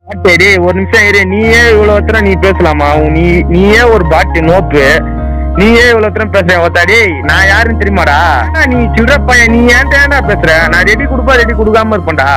சரி ஒரு நிமிஷம் இரு. நீயே இவ்வளவு தூரம் நீ பேசலாமா? நீயே ஒரு பாட்டு நோப்பு. நீயே இவ்வளவு தூரம் பேசுற ஒத்தாடி. நான் யாருன்னு தெரியுமாடா? நீ சில்ற பையன். நீ ஏன்டா பேசுற? நான் ரெடி கொடுப்பா ரெடி கொடுக்காம இருப்பேன்டா.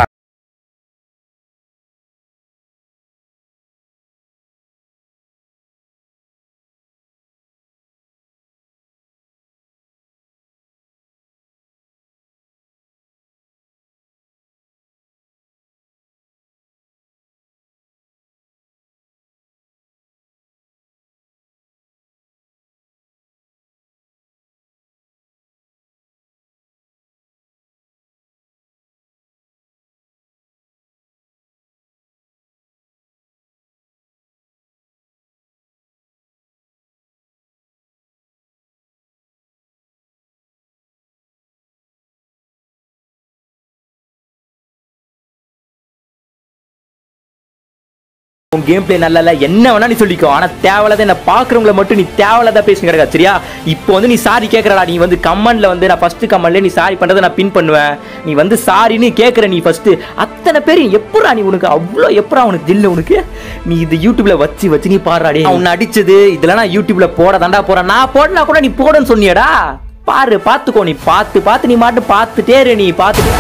உன் கேம் பிளே நல்லா இல்ல என்ன வேணா நீ சொல்லிக்கோ. ஆனா தேவையில்லாத என்ன பாக்குறவங்கள மட்டும் நீ தேவையில்லாத பேசி கிடக்கா சரியா? இப்போ வந்து நீ சாரி கேட்கறடா. நீ வந்து கமெண்ட்ல வந்து நான் ஃபர்ஸ்ட் கமெண்ட்ல நீ சாரி பண்றதை நான் பின் பண்ணுவேன். நீ வந்து சாரின்னு கேட்கற. நீ ஃபர்ஸ்ட் அத்தனை பேர் எப்படா நீ உனக்கு அவ்வளோ எப்படா உனக்கு தில்ல உனக்கு? நீ இது யூடியூப்ல வச்சு நீ பாடுறாடே. உன்னை அடிச்சது இதெல்லாம் நான் யூடியூப்ல போட தாண்டா போறேன். நான் போடனா கூட நீ போடுன்னு சொன்னியடா. பாரு பாத்துக்கோ. நீ பார்த்து நீ மாட்டு பார்த்துட்டே இரு. நீ பார்த்துட்டு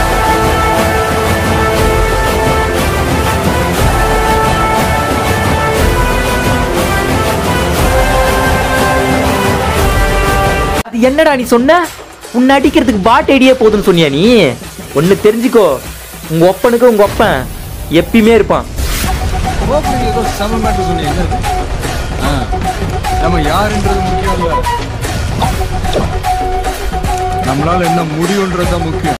என்னடா நீ சொன்ன? உன்னை அடிக்கிறதுக்கு பாட் ஐடியா போதுன்னு சொன்னியா? நீ ஒன்னு தெரிஞ்சுக்கோ. உங்க ஒப்பனுக்கு உங்க ஒப்பன் எப்பயுமே இருப்பான். நம்ம யாருன்றது முக்கியம் இல்ல, நம்மளால என்ன முடியும்ன்றது முக்கியம்.